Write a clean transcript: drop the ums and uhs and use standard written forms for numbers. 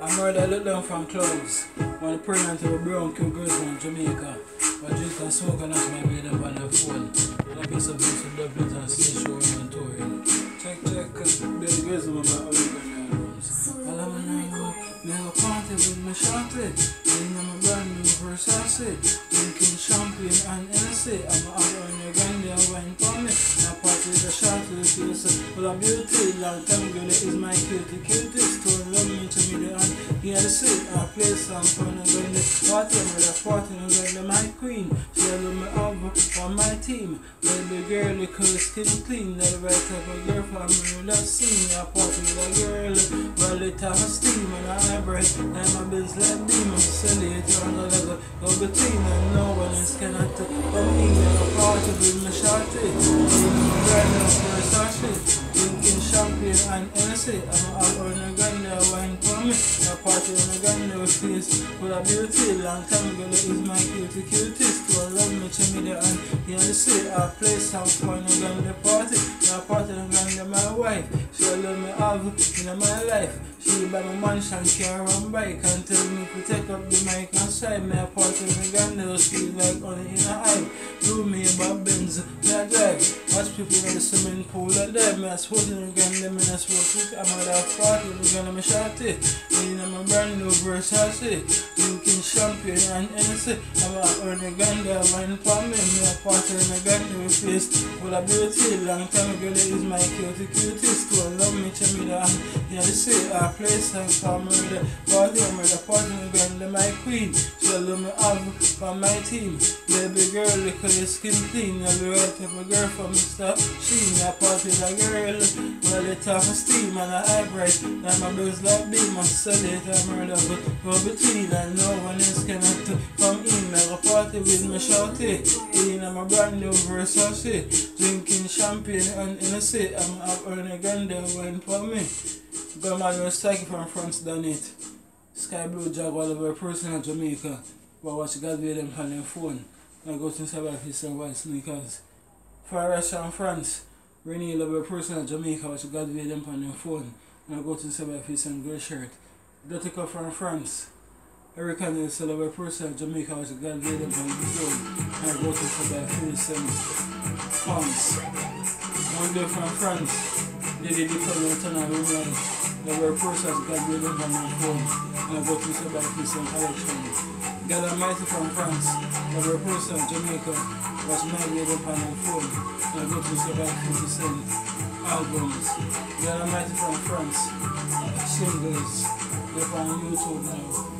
I murder look down from clouds. When the pregnant of a brown cute girls from Jamaica. But drink and smoke and that's my bed up on the phone. And I piece of boots with doublets and stage show and touring. Check, baby girls on my back, all the rooms. All I wanna go, me have a party with my shorty. Then I'm a brand new Versace. Drinking champagne and Hennessy. I'm out on your grandy and wine for me. I party with a shorty, the face full of beauty. Long time girl is my cutest. Don't love me to me the hand. Here the sit, I play some fun and go in the party. I'm with a party and go my queen. She love me over on my team. Baby girl, the color skin clean. The right type of girl for me love scene. I party with a girl, well it have a steam and I breath. And my bills like demons. Sell it on the level go between and no one else cannot come in. I party with my shorty. Brand new Versace. Drinking champagne and Hennessy. I'm out on a gun there wine for me. I party on a gun there with face full of beauty. Long time ago that is my cutest. To love me to me there and here the city. I play some fun and gun the party. I party and gun there my wife. She love me have in my life. She buy my mansion, car and bike and tell me to take up the mic and side. Me a party and gun there feel like honey in a eye. Do me about Benz, me a drive. Watch people in the swimming pool and there. Me a sporting and gun them in a sport with. I'm at a party and gun them a shorty. Me in my brand new Versace. Drinking champagne and Hennessy. I'm out on a gun there wine for me. Me a party and a gun there with face full of beauty. Long time ago that is my cutest. To love me to me there. Yeah, they say I play some for murder. Party and murder, party and gun there my queen. She love me have for my team. Baby girl, look at your skin clean. You're the right type of girl for Mr. Sheen. I party with a girl, well it have a steam and a eye bright. Now my bills like beam, I sell it, I murder but go between and no one else cannot come in. I go party with my shorty. In my brand new Versace. Drinking champagne and Hennessy. I'm up on a gun there wine for me. But man, you're striking from France, done it. Sky Blue Jaguar, a person in Jamaica. But watch God with them on their phone. I go to inside of his and white sneakers. For restaurant France, Renee love a person in Jamaica, watch God with them on their phone. And I go to inside of his and grey shirt. Dirty Cup from France. Eric and I love a person in Jamaica, watch God with them on the phone. And I go to inside of his and pants. One day from France. They did the turn of women. They were processed, God gave them on my phone. And I go to say by peace and collection. God Almighty from France. They were processed, Jamaica. Was made with them on my phone. And I go to say by 50 cent albums. God Almighty from France. Singles. They're on YouTube now.